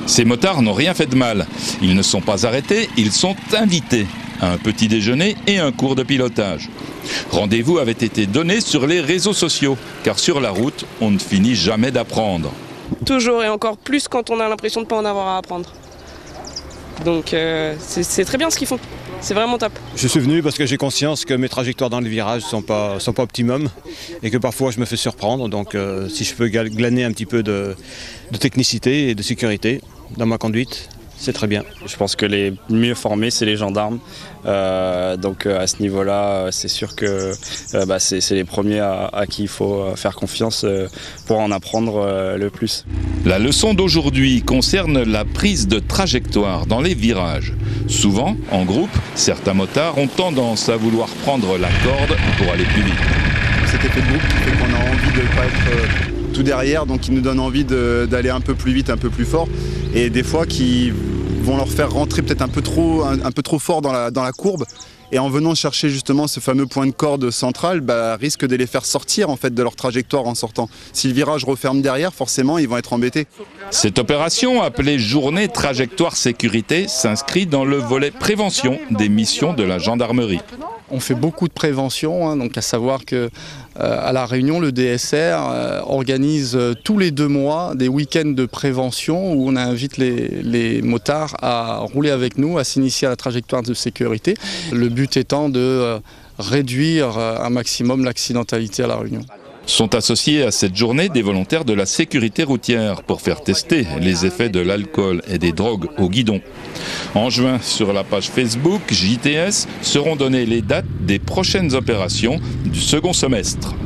Ces motards n'ont rien fait de mal. Ils ne sont pas arrêtés, ils sont invités à un petit déjeuner et un cours de pilotage. Rendez-vous avait été donné sur les réseaux sociaux, car sur la route, on ne finit jamais d'apprendre. Toujours et encore plus quand on a l'impression de ne pas en avoir à apprendre. Donc c'est très bien ce qu'ils font, c'est vraiment top. Je suis venu parce que j'ai conscience que mes trajectoires dans les virages ne sont pas optimum et que parfois je me fais surprendre. Donc si je peux glaner un petit peu de technicité et de sécurité dans ma conduite, c'est très bien. Je pense que les mieux formés, c'est les gendarmes. Donc à ce niveau-là, c'est sûr que c'est les premiers à qui il faut faire confiance pour en apprendre le plus. La leçon d'aujourd'hui concerne la prise de trajectoire dans les virages. Souvent, en groupe, certains motards ont tendance à vouloir prendre la corde pour aller plus vite. Cet effet de groupe qui fait qu'on a envie de ne pas être tout derrière, donc qui nous donne envie d'aller un peu plus vite, un peu plus fort, et des fois qui vont leur faire rentrer peut-être un peu trop fort dans la courbe, et en venant chercher justement ce fameux point de corde central, risque de les faire sortir en fait de leur trajectoire en sortant. Si le virage referme derrière, forcément ils vont être embêtés. Cette opération, appelée Journée Trajectoire Sécurité, s'inscrit dans le volet prévention des missions de la gendarmerie. On fait beaucoup de prévention, donc à savoir que à La Réunion, le DSR organise tous les 2 mois des week-ends de prévention où on invite les motards à rouler avec nous, à s'initier à la trajectoire de sécurité. Le but étant de réduire un maximum l'accidentalité à La Réunion. Sont associés à cette journée des volontaires de la sécurité routière pour faire tester les effets de l'alcool et des drogues au guidon. En juin, sur la page Facebook JTS, seront données les dates des prochaines opérations du second semestre.